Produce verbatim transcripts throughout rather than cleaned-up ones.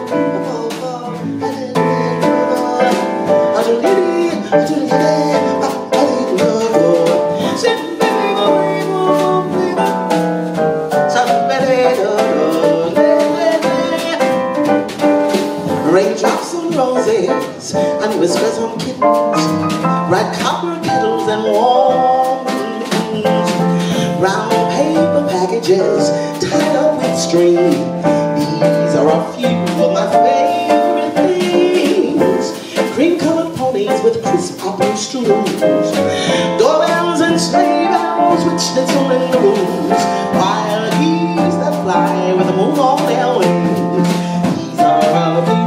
Raindrops and roses and whispers on kittens, red copper kettles and warm mittens, brown paper packages tied up with string. These are a few of my favorite things. Cream-colored ponies with crisp apple strews, doorbells and sleigh bells which little in the rooms, wild geese that fly with the moon on their wings. These are a few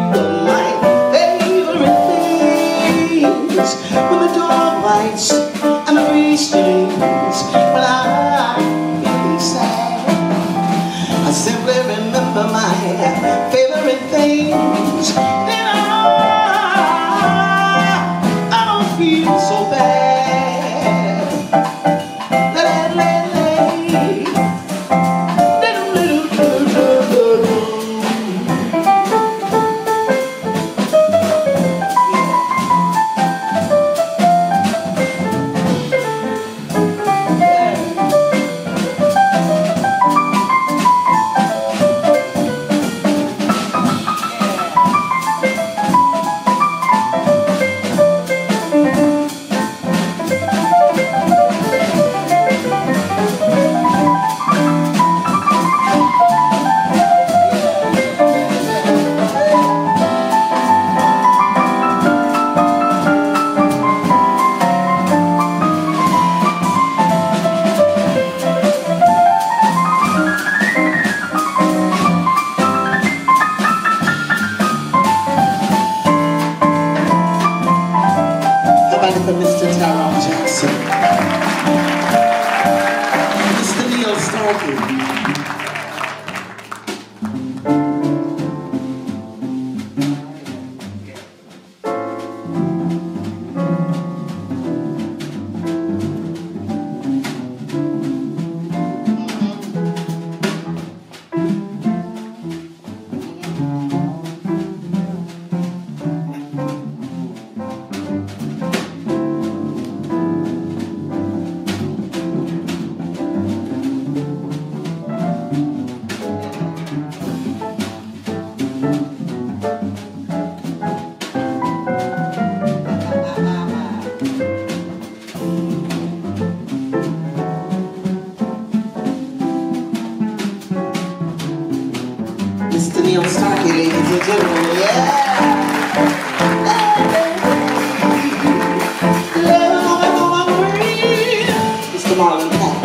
when the dog bites and the bee stings, when I feel sad, I simply remember my favorite things. Then I, I don't feel so bad. Mister Tyrone Jackson, Mister Neil Starkey. Mister Neil Starkey, ladies and gentlemen, yeah! Mister Marlon Patton.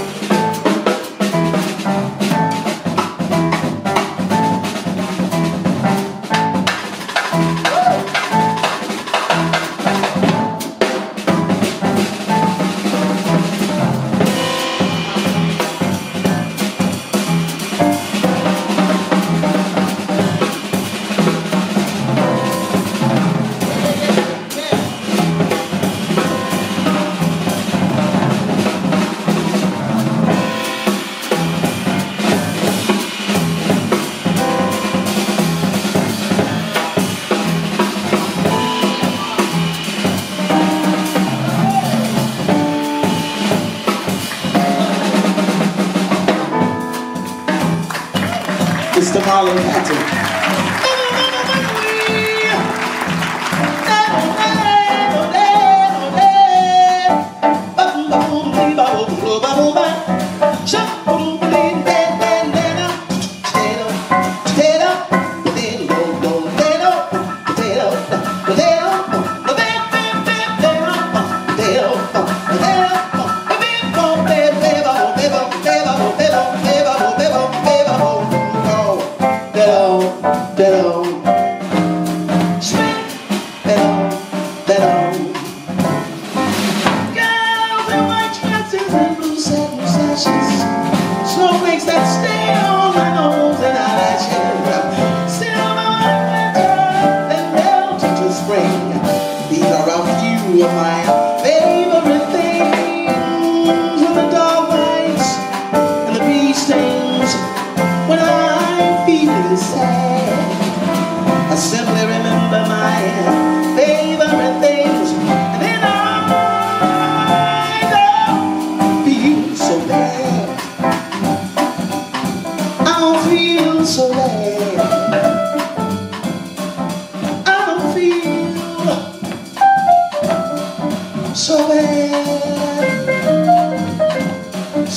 Mister Marlon Patton. Snowflakes that stay on my nose and eyelashes, still my winter and melt into spring. These are a few of my favorite things. When the dog bites and the bee stings, when I'm feeling sad.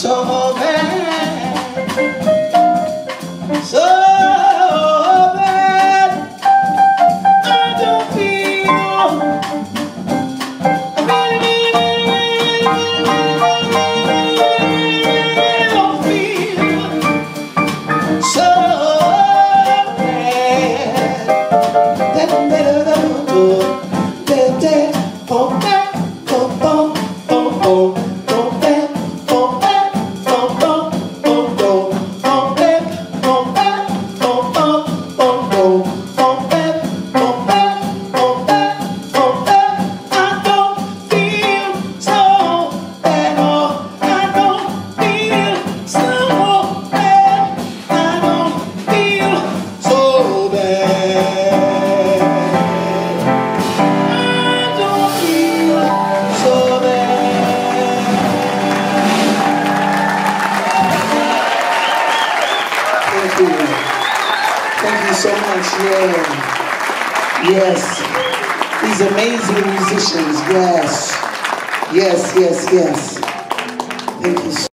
so bad, so bad. I don't feel, I don't feel so bad. That better than that, that, oh, that, oh, oh, oh, oh. Thank you so much. Yeah. Yes. These amazing musicians. Yes. Yes, yes, yes. Thank you so much.